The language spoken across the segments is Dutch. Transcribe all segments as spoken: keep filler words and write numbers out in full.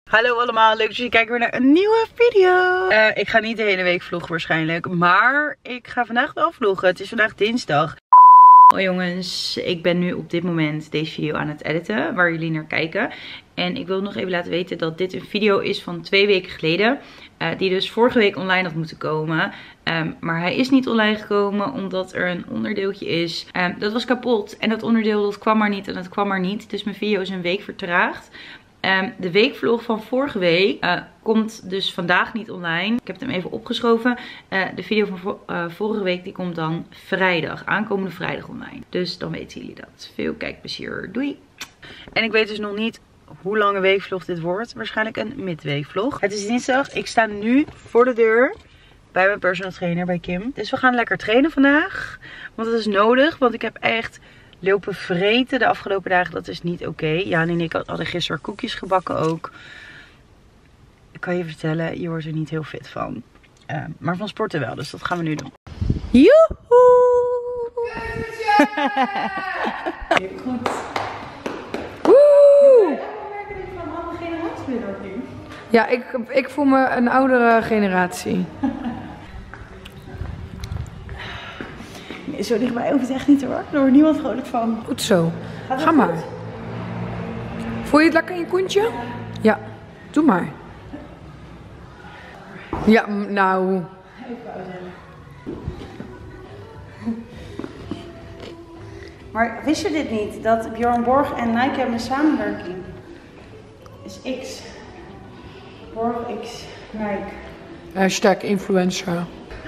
Hallo allemaal, leuk dat jullie kijken weer naar een nieuwe video. Uh, ik ga niet de hele week vloggen waarschijnlijk, maar ik ga vandaag wel vloggen. Het is vandaag dinsdag. Hoi jongens, ik ben nu op dit moment deze video aan het editen, waar jullie naar kijken. En ik wil nog even laten weten dat dit een video is van twee weken geleden. Uh, die dus vorige week online had moeten komen. Um, maar hij is niet online gekomen omdat er een onderdeeltje is. Um, dat was kapot en dat onderdeel dat kwam maar niet en dat kwam maar niet. Dus mijn video is een week vertraagd. Um, de weekvlog van vorige week uh, komt dus vandaag niet online. Ik heb hem even opgeschoven. Uh, de video van vo uh, vorige week die komt dan vrijdag, aankomende vrijdag online. Dus dan weten jullie dat. Veel kijkplezier. Doei! En ik weet dus nog niet hoe lang een weekvlog dit wordt. Waarschijnlijk een midweekvlog. Het is dinsdag. Ik sta nu voor de deur bij mijn personal trainer, bij Kim. Dus we gaan lekker trainen vandaag. Want dat is nodig. Want ik heb echt lopen vreten de afgelopen dagen. Dat is niet oké. Okay. Jaan en ik hadden gisteren koekjes gebakken ook. Ik kan je vertellen, je wordt er niet heel fit van. Uh, maar van sporten wel. Dus dat gaan we nu doen. Joehoe! Goed. Woe! Ja, ik, ik voel me een oudere generatie. Nee, zo dichtbij hoeft het echt niet hoor. Er wordt niemand vrolijk van. Goed zo. Ga maar. Goed? Voel je het lekker in je koentje? Ja. Ja, doe maar. Ja, nou. Even uitrennen. Maar wist je dit niet? Dat Bjorn Borg en Nike hebben een samenwerking. Is X. Borg X. Nike. Hashtag influencer.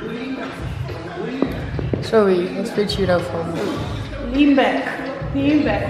Sorry, wat vind je hiervan? Lean back. Lean back.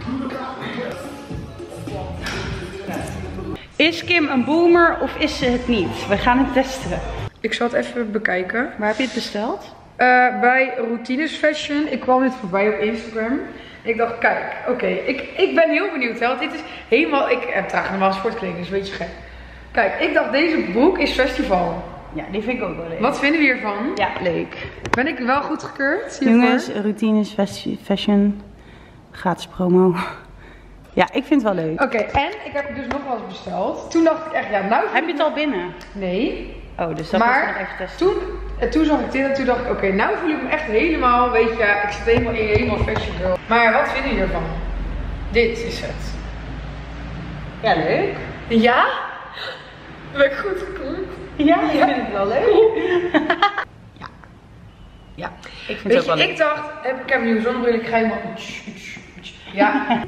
Is Kim een boomer of is ze het niet? We gaan het testen. Ik zal het even bekijken. Waar heb je het besteld? Uh, bij Routines Fashion. Ik kwam dit voorbij op Instagram. Ik dacht, kijk, oké, okay, ik, ik ben heel benieuwd. Hè, want dit is helemaal, ik heb draag normaal sportkleding, dus weet je gek. Kijk, ik dacht, deze broek is festival. Ja, die vind ik ook wel leuk. Wat vinden we hiervan? Ja, leuk. Ben ik wel goed gekeurd hiervoor? Jongens, Routines Fashion. Gratis promo. Ja, ik vind het wel leuk. Oké, okay, en ik heb het dus nog wel eens besteld. Toen dacht ik echt, ja, nou... Heb je het al binnen? Nee. Oh, dus dat maar moet ik nog even testen. Toen, en toen zag ik dit en toen dacht ik, oké, okay, nou voel ik me echt helemaal, weet je, ik zit helemaal in, helemaal fashion girl. Maar wat vinden jullie ervan? Dit is het. Ja, leuk. Ja? Ben ik goed gekleurd? Ja, ik vind het wel leuk. Ja. Ja, ik vind weet het ook je, wel leuk. ik dacht, heb, ik heb een nieuwe zonnebril, ik ga helemaal... Ja.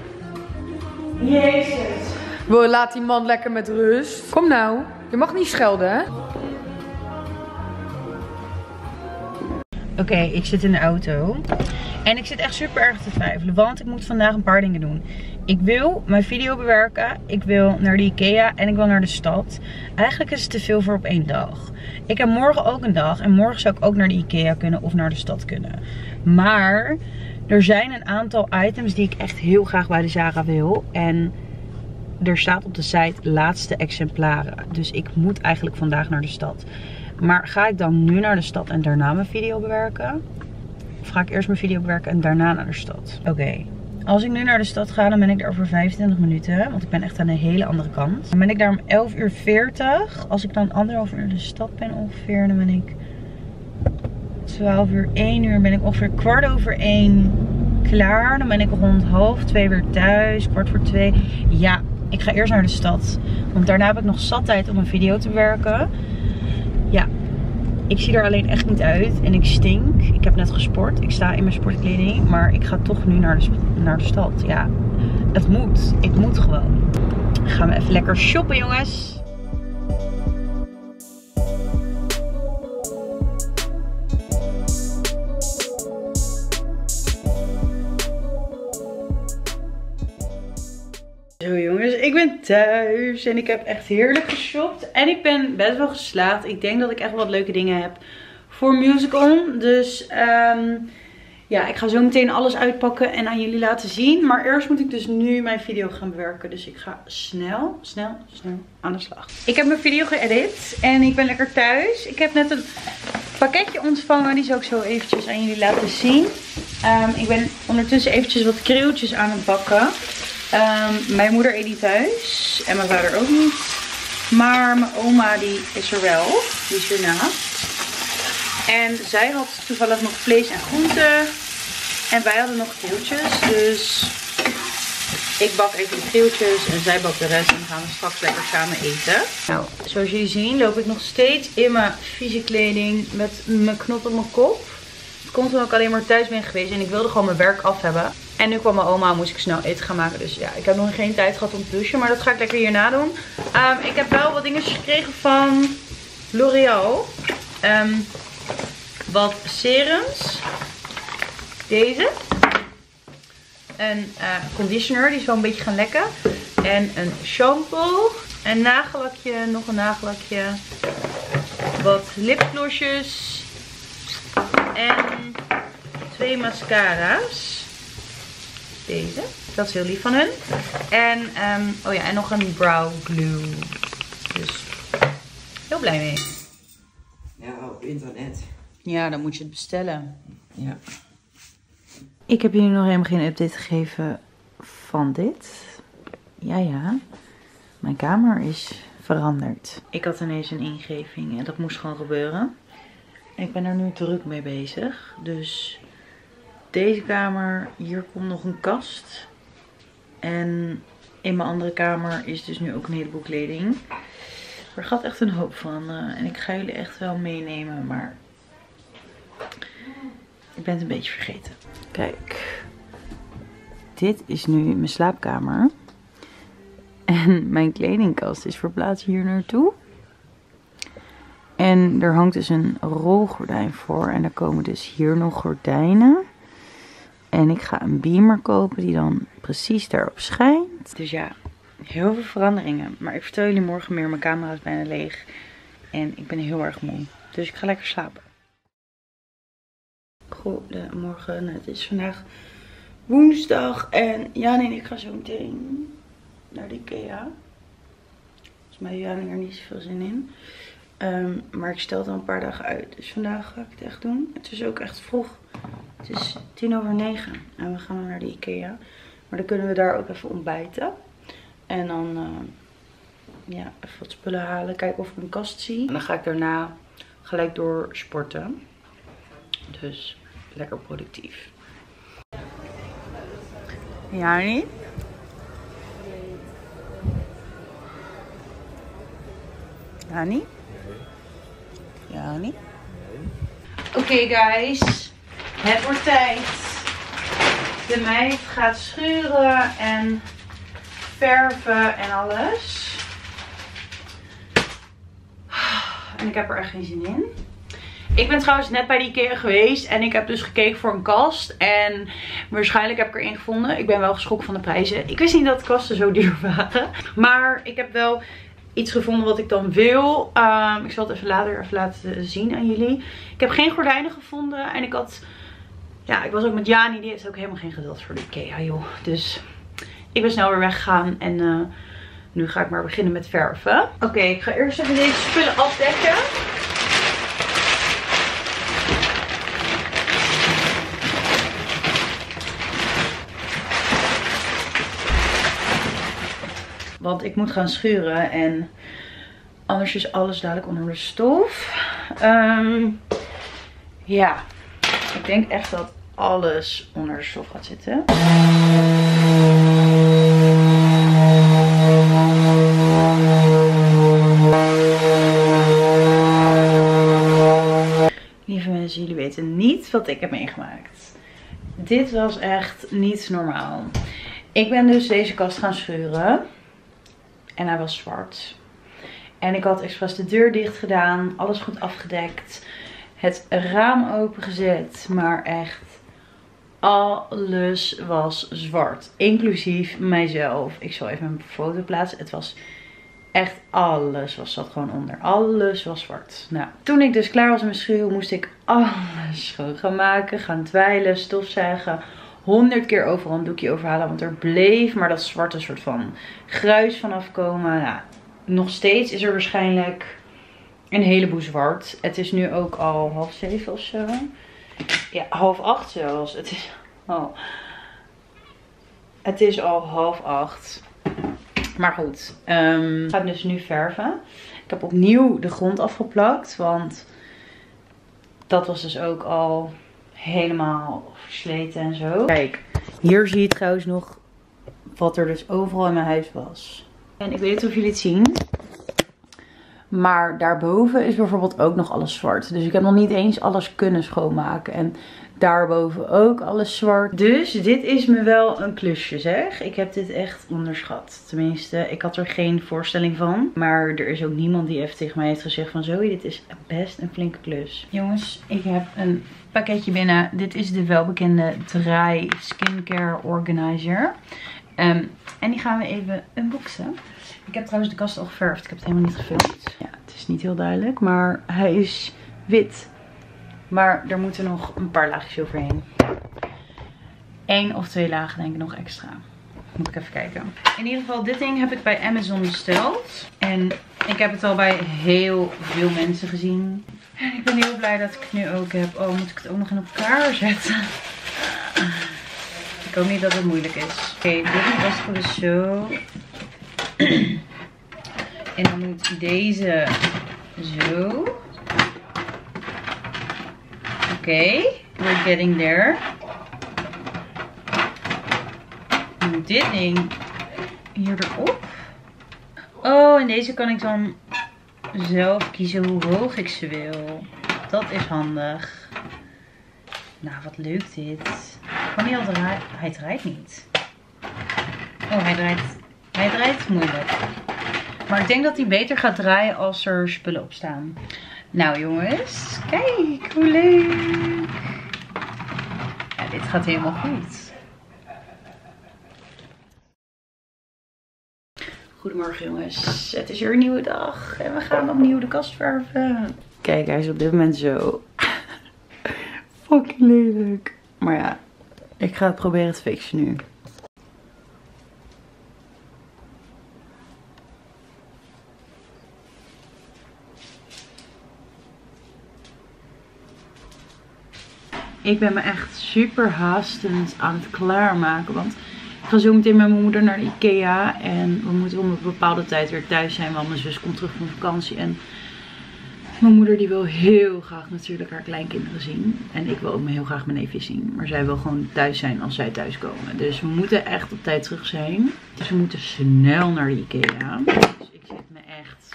Jezus. Wow, laat die man lekker met rust. Kom nou, je mag niet schelden, hè? Oké, okay, ik zit in de auto. En ik zit echt super erg te twijfelen. Want ik moet vandaag een paar dingen doen. Ik wil mijn video bewerken. Ik wil naar de Ikea. En ik wil naar de stad. Eigenlijk is het te veel voor op één dag. Ik heb morgen ook een dag. En morgen zou ik ook naar de Ikea kunnen. Of naar de stad kunnen. Maar er zijn een aantal items die ik echt heel graag bij de Zara wil. En er staat op de site laatste exemplaren. Dus ik moet eigenlijk vandaag naar de stad. Maar ga ik dan nu naar de stad en daarna mijn video bewerken? Of ga ik eerst mijn video bewerken en daarna naar de stad? Oké. Okay. Als ik nu naar de stad ga, dan ben ik daar over vijfentwintig minuten. Want ik ben echt aan de hele andere kant. Dan ben ik daar om elf uur veertig. Als ik dan anderhalf uur in de stad ben ongeveer, dan ben ik twaalf uur, één uur. Ben ik ongeveer kwart over één klaar. Dan ben ik rond half twee weer thuis. Kwart voor twee. Ja, ik ga eerst naar de stad. Want daarna heb ik nog zat tijd om een video te bewerken. Ja, ik zie er alleen echt niet uit en ik stink. Ik heb net gesport, ik sta in mijn sportkleding, maar ik ga toch nu naar de, naar de stad. Ja, het moet. Ik moet gewoon. Gaan we even lekker shoppen, jongens. Zo jongens, ik ben thuis en ik heb echt heerlijk geshopt. En ik ben best wel geslaagd. Ik denk dat ik echt wel wat leuke dingen heb voor Musicon. Dus um, ja, ik ga zo meteen alles uitpakken en aan jullie laten zien. Maar eerst moet ik dus nu mijn video gaan bewerken. Dus ik ga snel, snel, snel aan de slag. Ik heb mijn video geëdit en ik ben lekker thuis. Ik heb net een pakketje ontvangen. Die zal ik zo eventjes aan jullie laten zien. Um, ik ben ondertussen eventjes wat krieltjes aan het bakken. Um, mijn moeder eet niet thuis. En mijn vader ook niet. Maar mijn oma die is er wel. Die is hiernaast. En zij had toevallig nog vlees en groenten. En wij hadden nog geeltjes. Dus ik bak even de geeltjes. En zij bakt de rest. En dan gaan we straks lekker samen eten. Nou, zoals jullie zien loop ik nog steeds in mijn vieze kleding. Met mijn knot op mijn kop. Het komt omdat ik alleen maar thuis ben geweest. En ik wilde gewoon mijn werk af hebben. En nu kwam mijn oma en moest ik snel eten gaan maken. Dus ja, ik heb nog geen tijd gehad om te douchen. Maar dat ga ik lekker hierna doen. Um, ik heb wel wat dingetjes gekregen van L'Oréal. Um, wat serums. Deze. Een uh, conditioner. Die is wel een beetje gaan lekken. En een shampoo. Een nagellakje. Nog een nagellakje. Wat lipglossjes. En twee mascara's. Deze. Dat is heel lief van hun. En, um, oh ja, en nog een brow glue. Dus heel blij mee. Ja, op internet. Ja, dan moet je het bestellen. Ja. Ik heb jullie nog helemaal geen update gegeven van dit. Ja, ja. Mijn kamer is veranderd. Ik had ineens een ingeving en dat moest gewoon gebeuren. Ik ben er nu druk mee bezig. Dus deze kamer, hier komt nog een kast. En in mijn andere kamer is dus nu ook een heleboel kleding. Er gaat echt een hoop van. Uh, en ik ga jullie echt wel meenemen, maar ik ben het een beetje vergeten. Kijk, dit is nu mijn slaapkamer. En mijn kledingkast is verplaatst hier naartoe. En er hangt dus een rolgordijn voor. En er komen dus hier nog gordijnen. En ik ga een beamer kopen die dan precies daarop schijnt. Dus ja, heel veel veranderingen. Maar ik vertel jullie morgen meer. Mijn camera is bijna leeg. En ik ben heel erg moe. Dus ik ga lekker slapen. Goedemorgen. Het is vandaag woensdag. En ja, nee, ik ga zo meteen naar de IKEA. Volgens mij heeft Jan er niet zoveel zin in. Um, maar ik stel het al een paar dagen uit. Dus vandaag ga ik het echt doen. Het is ook echt vroeg. Het is tien over negen. En we gaan naar de IKEA. Maar dan kunnen we daar ook even ontbijten. En dan uh, ja, even wat spullen halen. Kijken of ik een kast zie. En dan ga ik daarna gelijk door sporten. Dus lekker productief. Ja, niet? Ja, niet? Ja, niet? Oké, okay, guys. Het wordt tijd. De meid gaat schuren en verven en alles. En ik heb er echt geen zin in. Ik ben trouwens net bij de IKEA geweest en ik heb dus gekeken voor een kast. En waarschijnlijk heb ik er één gevonden. Ik ben wel geschrokken van de prijzen. Ik wist niet dat kasten zo duur waren. Maar ik heb wel iets gevonden wat ik dan wil. Um, ik zal het even later even laten zien aan jullie. Ik heb geen gordijnen gevonden. En ik had... Ja, ik was ook met Jani. Die heeft ook helemaal geen geduld voor de IKEA, joh. Dus ik ben snel weer weggegaan. En uh, nu ga ik maar beginnen met verven. Oké, okay, ik ga eerst even deze spullen afdekken. Want ik moet gaan schuren en anders is alles dadelijk onder de stof. Um, ja, ik denk echt dat alles onder de stof gaat zitten. Lieve mensen, jullie weten niet wat ik heb meegemaakt. Dit was echt niet normaal. Ik ben dus deze kast gaan schuren. En hij was zwart. En ik had expres de deur dicht gedaan. Alles goed afgedekt. Het raam opengezet. Maar echt alles was zwart. Inclusief mijzelf. Ik zal even een foto plaatsen. Het was echt alles was zat gewoon onder. Alles was zwart. Nou, toen ik dus klaar was met schuren moest ik alles schoon gaan maken. Gaan dweilen, stofzuigen. honderd keer overal een doekje overhalen. Want er bleef maar dat zwarte soort van gruis vanaf komen. Nou, nog steeds is er waarschijnlijk een heleboel zwart. Het is nu ook al half zeven of zo. Ja, half acht zelfs. Het is... Oh. Het is al half acht. Maar goed. Um, ik ga dus nu verven. Ik heb opnieuw de grond afgeplakt. Want dat was dus ook al helemaal versleten en zo. Kijk, hier zie je trouwens nog wat er dus overal in mijn huis was. En ik weet niet of jullie het zien. Maar daarboven is bijvoorbeeld ook nog alles zwart. Dus ik heb nog niet eens alles kunnen schoonmaken. En daarboven ook alles zwart. Dus dit is me wel een klusje, zeg. Ik heb dit echt onderschat. Tenminste, ik had er geen voorstelling van. Maar er is ook niemand die even tegen mij heeft gezegd van Zoe, dit is best een flinke klus. Jongens, ik heb een pakketje binnen. Dit is de welbekende Dry Skincare Organizer. Um, en die gaan we even unboxen. Ik heb trouwens de kast al geverfd. Ik heb het helemaal niet gefilmd. Ja, het is niet heel duidelijk. Maar hij is wit. Maar er moeten nog een paar laagjes overheen. Eén of twee lagen denk ik nog extra. Moet ik even kijken. In ieder geval, dit ding heb ik bij Amazon besteld. En ik heb het al bij heel veel mensen gezien. En ik ben heel blij dat ik het nu ook heb. Oh, moet ik het ook nog in elkaar zetten? Ik hoop niet dat het moeilijk is. Oké, okay, dit was voor de zo. En dan moet deze zo. Oké, okay, we're getting there. Dan moet dit ding hier erop. Oh, en deze kan ik dan zelf kiezen hoe hoog ik ze wil. Dat is handig. Nou, wat leuk dit. Kan hij al draaien? Hij draait niet. Oh, hij draait. Hij draait moeilijk. Maar ik denk dat hij beter gaat draaien als er spullen op staan. Nou jongens, kijk hoe leuk. Ja, dit gaat helemaal goed. Goedemorgen jongens, het is weer een nieuwe dag en we gaan opnieuw de kast verven. Kijk, hij is op dit moment zo fucking lelijk. Maar ja, ik ga het proberen te fixen nu. Ik ben me echt super haastend aan het klaarmaken. Want ik ga zo meteen met mijn moeder naar de Ikea. En we moeten om een bepaalde tijd weer thuis zijn. Want mijn zus komt terug van vakantie. En mijn moeder die wil heel graag natuurlijk haar kleinkinderen zien. En ik wil ook heel graag mijn neefjes zien. Maar zij wil gewoon thuis zijn als zij thuis komen. Dus we moeten echt op tijd terug zijn. Dus we moeten snel naar de Ikea. Dus ik zit me echt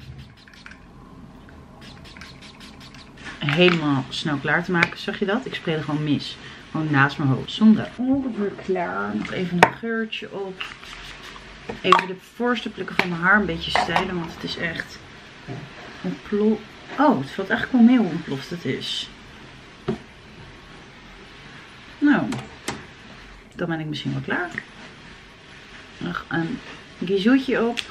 helemaal snel klaar te maken. Zag je dat? Ik spray er gewoon mis. Gewoon naast mijn hoofd. Zonder ongeveer klaar. Nog even een geurtje op. Even de voorste plukken van mijn haar een beetje stijlen. Want het is echt ontploft. Oh, het valt eigenlijk wel mee hoe ontploft het is. Nou, dan ben ik misschien wel klaar. Nog een gizoetje op.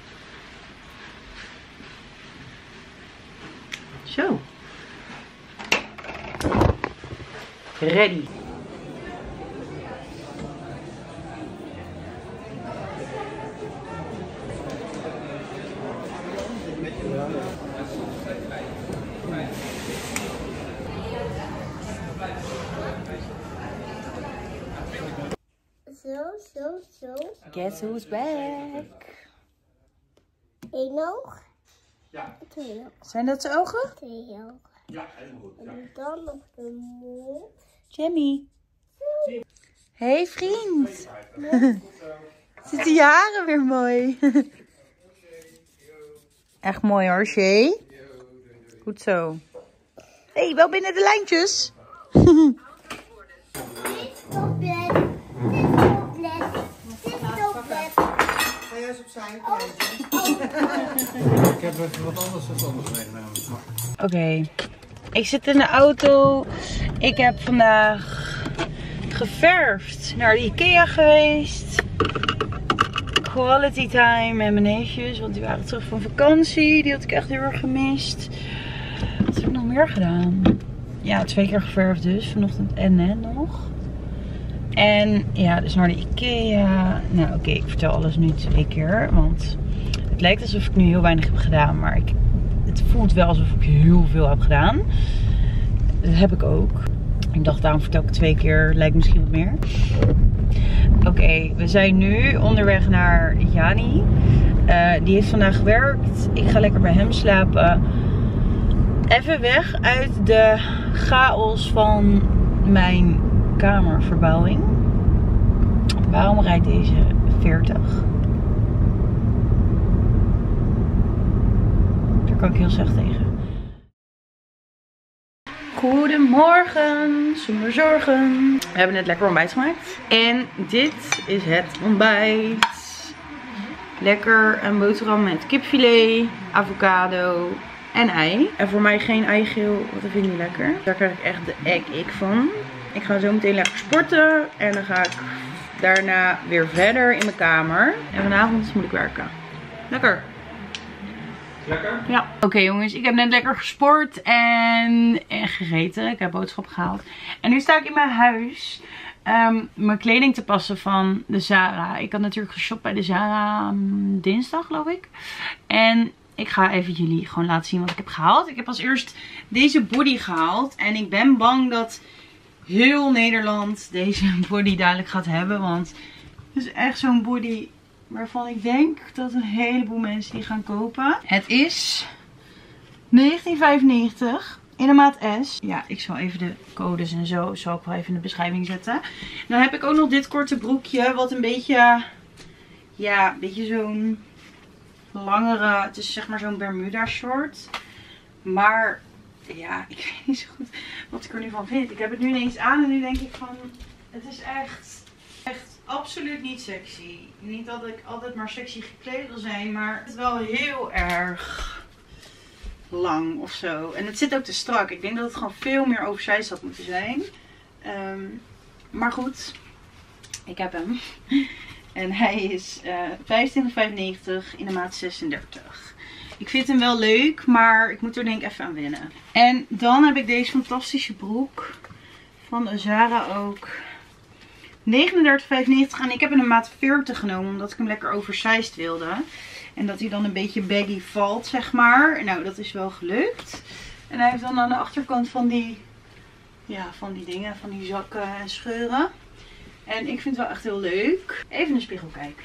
Zo. Ready. Zo, zo, zo. Guess who's back? Eén oog. Ja. Twee ogen. Zijn dat zijn ogen? Twee ogen. Ja, helemaal goed. Ja. En dan nog de mond. Jamie. Hey vriend. Zitten je haren weer mooi. Echt mooi hoor, Shay. Goed zo. Hé, hey, wel binnen de lijntjes. Dit stoplet. Dit stoplet. Dit stoplet. Ga jij eens opzij? Ik heb even wat anders verstandigs meegenomen. Oké, okay. Ik zit in de auto. Ik heb vandaag geverfd, naar de Ikea geweest. Quality time met mijn neefjes, want die waren terug van vakantie. Die had ik echt heel erg gemist. Wat heb ik nog meer gedaan? Ja, twee keer geverfd dus, vanochtend en net nog. En ja, dus naar de Ikea. Nou oké, okay, ik vertel alles nu twee keer, want het lijkt alsof ik nu heel weinig heb gedaan, maar ik, het voelt wel alsof ik heel veel heb gedaan. Dat heb ik ook. Ik dacht, daarom vertel ik twee keer. Lijkt misschien wat meer. Oké, okay, we zijn nu onderweg naar Jani. Uh, die heeft vandaag gewerkt. Ik ga lekker bij hem slapen. Even weg uit de chaos van mijn kamerverbouwing. Waarom rijdt deze veertig? Daar kan ik heel slecht tegen. Goedemorgen, zonder zorgen. We hebben net lekker ontbijt gemaakt. En dit is het ontbijt. Lekker een boterham met kipfilet, avocado en ei. En voor mij geen eigeel, want dat vind ik niet lekker. Daar krijg ik echt de egg-ik van. Ik ga zo meteen lekker sporten. En dan ga ik daarna weer verder in mijn kamer. En vanavond moet ik werken. Lekker. Lekker? Ja. Oké okay, jongens, ik heb net lekker gesport en, en gegeten. Ik heb boodschap gehaald. En nu sta ik in mijn huis um, mijn kleding te passen van de Zara. Ik had natuurlijk geshopt bij de Zara um, dinsdag geloof ik. En ik ga even jullie gewoon laten zien wat ik heb gehaald. Ik heb als eerst deze body gehaald. En ik ben bang dat heel Nederland deze body dadelijk gaat hebben. Want het is echt zo'n body waarvan ik denk dat een heleboel mensen die gaan kopen. Het is negentien vijfennegentig in de maat S. Ja, ik zal even de codes en zo zal ik wel even in de beschrijving zetten. Dan heb ik ook nog dit korte broekje. Wat een beetje, ja, een beetje zo'n langere, het is zeg maar zo'n Bermuda short. Maar ja, ik weet niet zo goed wat ik er nu van vind. Ik heb het nu ineens aan en nu denk ik van, het is echt, echt absoluut niet sexy. Niet dat ik altijd maar sexy gekleed wil zijn, maar het is wel heel erg lang of zo. En het zit ook te strak. Ik denk dat het gewoon veel meer oversized had moeten zijn. Um, maar goed, ik heb hem. En hij is uh, vijfentwintig vijfennegentig in de maat zesendertig. Ik vind hem wel leuk, maar ik moet er denk ik even aan wennen. En dan heb ik deze fantastische broek van de Zara ook. negenendertig vijfennegentig en ik heb hem een maat veertig genomen omdat ik hem lekker oversized wilde. En dat hij dan een beetje baggy valt, zeg maar. Nou, dat is wel gelukt. En hij heeft dan aan de achterkant van die, ja, van die dingen, van die zakken en scheuren. En ik vind het wel echt heel leuk. Even in de spiegel kijken.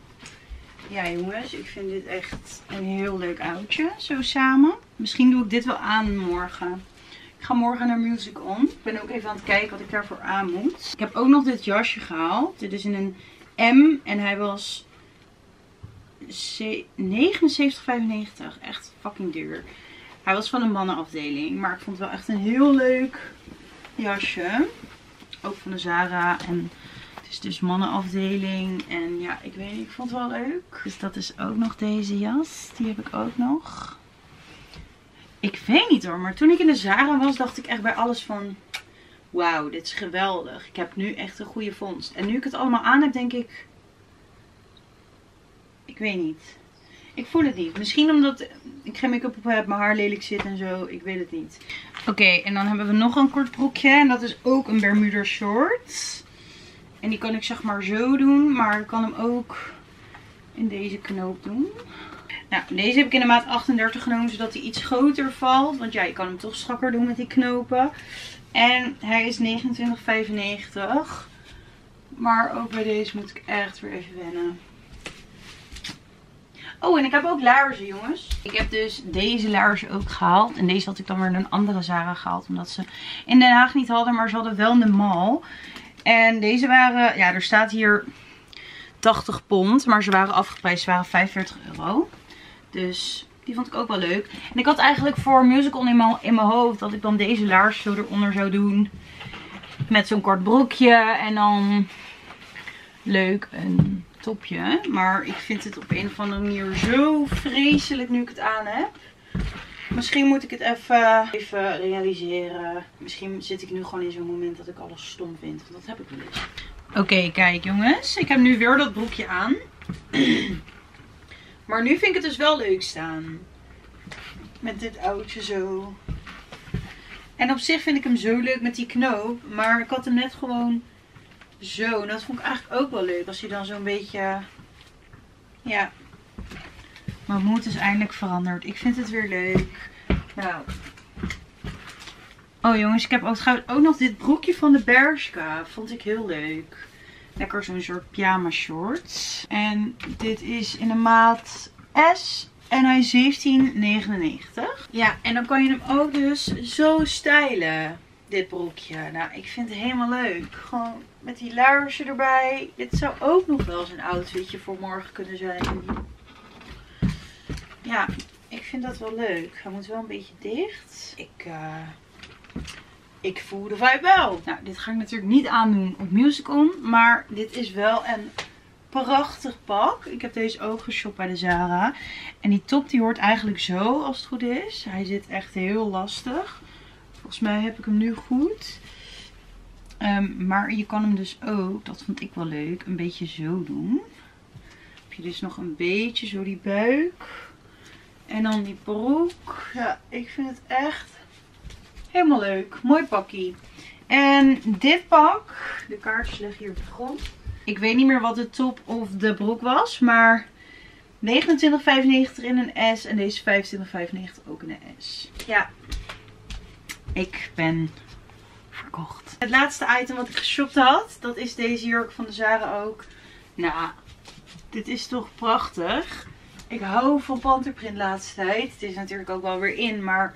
Ja jongens, ik vind dit echt een heel leuk outfitje. Zo samen. Misschien doe ik dit wel aan morgen. Ik ga morgen naar Music On. Ik ben ook even aan het kijken wat ik daarvoor aan moet. Ik heb ook nog dit jasje gehaald. Dit is in een M. En hij was negenenzeventig vijfennegentig. Echt fucking duur. Hij was van de mannenafdeling. Maar ik vond het wel echt een heel leuk jasje. Ook van de Zara. En het is dus mannenafdeling. En ja, ik weet niet. Ik vond het wel leuk. Dus dat is ook nog deze jas. Die heb ik ook nog. Ik weet niet hoor, maar toen ik in de Zara was, dacht ik echt bij alles van, wauw, dit is geweldig. Ik heb nu echt een goede vondst. En nu ik het allemaal aan heb, denk ik, ik weet niet. Ik voel het niet. Misschien omdat ik geen make-up op heb, mijn haar lelijk zit en zo. Ik weet het niet. Oké, okay, en dan hebben we nog een kort broekje. En dat is ook een Bermuda short. En die kan ik zeg maar zo doen, maar ik kan hem ook in deze knoop doen. Nou, deze heb ik in de maat achtendertig genomen, zodat hij iets groter valt. Want ja, je kan hem toch strakker doen met die knopen. En hij is negenentwintig vijfennegentig. Maar ook bij deze moet ik echt weer even wennen. Oh, en ik heb ook laarzen, jongens. Ik heb dus deze laarzen ook gehaald. En deze had ik dan weer in een andere Zara gehaald. Omdat ze in Den Haag niet hadden, maar ze hadden wel in de mall. En deze waren, ja, er staat hier tachtig pond. Maar ze waren afgeprijsd, ze waren vijfenveertig euro. Dus die vond ik ook wel leuk. En ik had eigenlijk voor Music On in mijn, in mijn hoofd dat ik dan deze laars zo eronder zou doen. Met zo'n kort broekje. En dan leuk een topje. Maar ik vind het op een of andere manier zo vreselijk nu ik het aan heb. Misschien moet ik het even, even realiseren. Misschien zit ik nu gewoon in zo'n moment dat ik alles stom vind. Want dat heb ik wel eens. Oké, okay, kijk jongens. Ik heb nu weer dat broekje aan. Maar nu vind ik het dus wel leuk staan. Met dit oudje zo. En op zich vind ik hem zo leuk met die knoop. Maar ik had hem net gewoon zo. En dat vond ik eigenlijk ook wel leuk. Als hij dan zo'n beetje... Ja. Mijn moed is eindelijk veranderd. Ik vind het weer leuk. Nou. Oh jongens, ik heb ook, trouwens ook nog dit broekje van de Bershka. Vond ik heel leuk. Lekker zo'n soort pyjama short. En dit is in de maat S. En hij is zeventien negenennegentig. Ja, en dan kan je hem ook dus zo stylen. Dit broekje. Nou, ik vind het helemaal leuk. Gewoon met die laarzen erbij. Dit zou ook nog wel eens een outfitje voor morgen kunnen zijn. Ja, ik vind dat wel leuk. Hij moet wel een beetje dicht. Ik, uh, ik voel de vibe wel. Nou, dit ga ik natuurlijk niet aandoen op Musicon. Maar dit is wel een prachtig pak. Ik heb deze ook geshopt bij de Zara. En die top die hoort eigenlijk zo als het goed is. Hij zit echt heel lastig. Volgens mij heb ik hem nu goed. Um, maar je kan hem dus ook, dat vond ik wel leuk, een beetje zo doen. Heb je dus nog een beetje zo die buik. En dan die broek. Ja, ik vind het echt helemaal leuk. Mooi pakkie. En dit pak, de kaartjes liggen hier op de grond. Ik weet niet meer wat de top of de broek was, maar negenentwintig vijfennegentig in een S en deze vijfentwintig vijfennegentig ook in een S. Ja, ik ben verkocht. Het laatste item wat ik geshopt had, dat is deze jurk van de Zara ook. Nou, dit is toch prachtig. Ik hou van panterprint de laatste tijd. Het is natuurlijk ook wel weer in, maar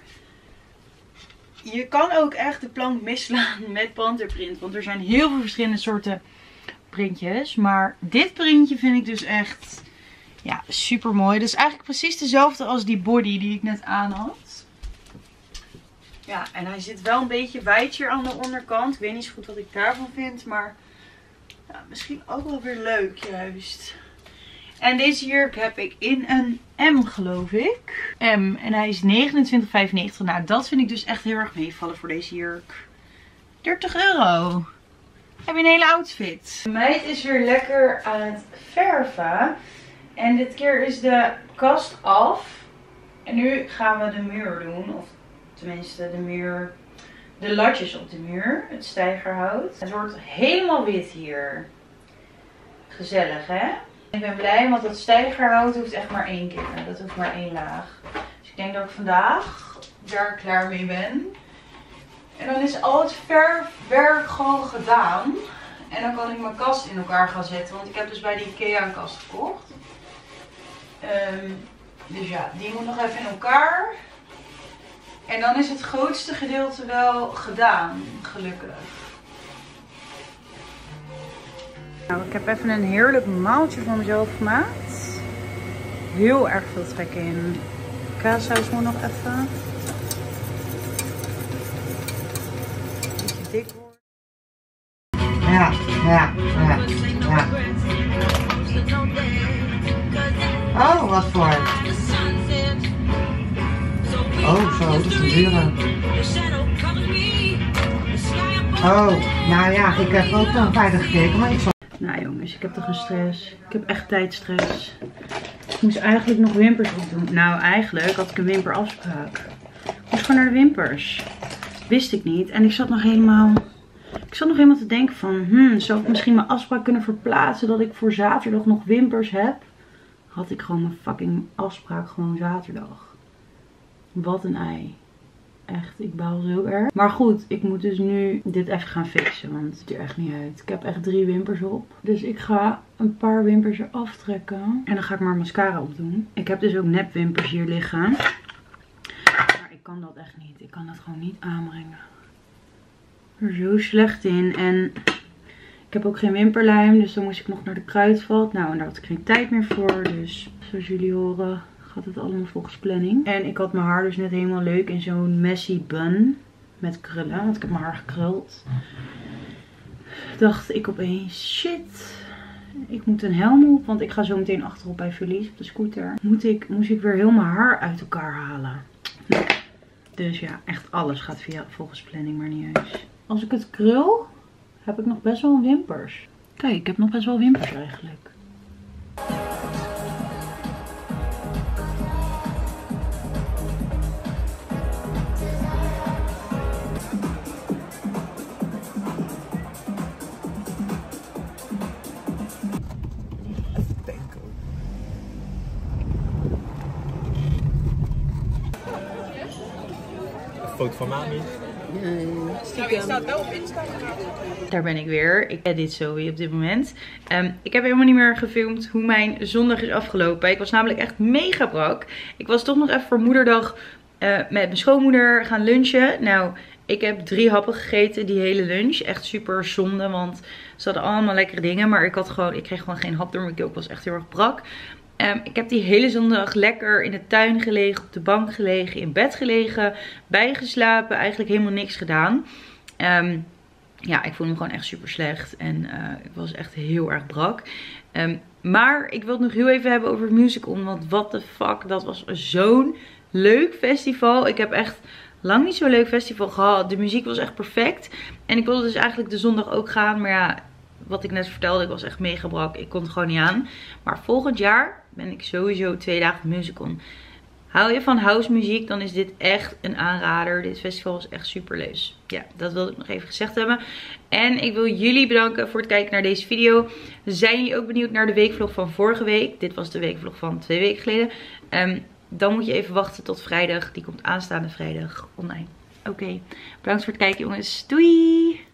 je kan ook echt de plank misslaan met panterprint. Want er zijn heel veel verschillende soorten printjes. Maar dit printje vind ik dus echt, ja, super mooi. Dat is eigenlijk precies dezelfde als die body die ik net aan had. Ja, en hij zit wel een beetje wijd hier aan de onderkant. Ik weet niet zo goed wat ik daarvan vind, maar ja, misschien ook wel weer leuk juist. En deze jurk heb ik in een M, geloof ik. M. En hij is negenentwintig vijfennegentig. Nou, dat vind ik dus echt heel erg meevallen voor deze jurk. dertig euro. Heb je een hele outfit. De meid is weer lekker aan het verven. En dit keer is de kast af. En nu gaan we de muur doen. Of tenminste de muur. De latjes op de muur. Het steigerhout. Het wordt helemaal wit hier. Gezellig, hè? Ik ben blij, want dat steigerhout hoeft echt maar één keer. Dat hoeft maar één laag. Dus ik denk dat ik vandaag daar klaar mee ben. En dan is al het verfwerk gewoon gedaan. En dan kan ik mijn kast in elkaar gaan zetten. Want ik heb dus bij de Ikea een kast gekocht. Um, dus ja, die moet nog even in elkaar. En dan is het grootste gedeelte wel gedaan, gelukkig. Nou, ik heb even een heerlijk maaltje voor mezelf gemaakt. Heel erg veel trek in. Kaassaus moet nog even. Beetje dik worden. Ja, ja, ja, ja. Oh, wat voor? Oh, zo, dat is een dure. Oh, nou ja, ik heb ook dan verder gekeken, maar ik zal... Nou jongens, ik heb toch een stress. Ik heb echt tijdstress. Ik moest eigenlijk nog wimpers opdoen. Nou, eigenlijk had ik een wimperafspraak. Ik moest gewoon naar de wimpers. Wist ik niet. En ik zat nog helemaal... Ik zat nog helemaal te denken van... Hmm, zou ik misschien mijn afspraak kunnen verplaatsen dat ik voor zaterdag nog wimpers heb? Had ik gewoon mijn fucking afspraak gewoon zaterdag. Wat een ei. Echt, ik baal zo erg. Maar goed, ik moet dus nu dit even gaan fixen. Want het ziet er echt niet uit. Ik heb echt drie wimpers op. Dus ik ga een paar wimpers eraf trekken. En dan ga ik maar mascara op doen. Ik heb dus ook nepwimpers hier liggen. Maar ik kan dat echt niet. Ik kan dat gewoon niet aanbrengen. Ik ben er zo slecht in. En ik heb ook geen wimperlijm. Dus dan moest ik nog naar de Kruidvat. Nou, en daar had ik geen tijd meer voor. Dus zoals jullie horen... gaat het allemaal volgens planning. En ik had mijn haar dus net helemaal leuk in zo'n messy bun. Met krullen. Want ik heb mijn haar gekruld. Dacht ik opeens, shit. Ik moet een helm op. Want ik ga zo meteen achterop bij Felice op de scooter. Moet ik, moest ik weer heel mijn haar uit elkaar halen. Nou, dus ja, echt alles gaat via volgens planning maar niet eens. Als ik het krul, heb ik nog best wel wimpers. Kijk, ik heb nog best wel wimpers eigenlijk. Foto van mami. Nou, je staat wel op Instagram. Daar ben ik weer. Ik edit zo weer op dit moment. Um, ik heb helemaal niet meer gefilmd hoe mijn zondag is afgelopen. Ik was namelijk echt mega brak. Ik was toch nog even voor moederdag uh, met mijn schoonmoeder gaan lunchen. Nou, ik heb drie happen gegeten die hele lunch. Echt super zonde, want ze hadden allemaal lekkere dingen. Maar ik had gewoon, ik kreeg gewoon geen hap door mijn keel. Ik was echt heel erg brak. Um, ik heb die hele zondag lekker in de tuin gelegen, op de bank gelegen, in bed gelegen, bijgeslapen. Eigenlijk helemaal niks gedaan. Um, ja, ik voelde me gewoon echt super slecht. En uh, ik was echt heel erg brak. Um, maar ik wil het nog heel even hebben over Musicon. Want what the fuck, dat was zo'n leuk festival. Ik heb echt lang niet zo'n leuk festival gehad. De muziek was echt perfect. En ik wilde dus eigenlijk de zondag ook gaan. Maar ja, wat ik net vertelde, ik was echt mega brak. Ik kon het gewoon niet aan. Maar volgend jaar ben ik sowieso twee dagen Musicon. Hou je van house muziek, dan is dit echt een aanrader. Dit festival is echt super leuk. Ja, dat wilde ik nog even gezegd hebben. En ik wil jullie bedanken voor het kijken naar deze video. Zijn jullie ook benieuwd naar de weekvlog van vorige week? Dit was de weekvlog van twee weken geleden. Um, dan moet je even wachten tot vrijdag. Die komt aanstaande vrijdag online. Oké, okay. Bedankt voor het kijken jongens. Doei!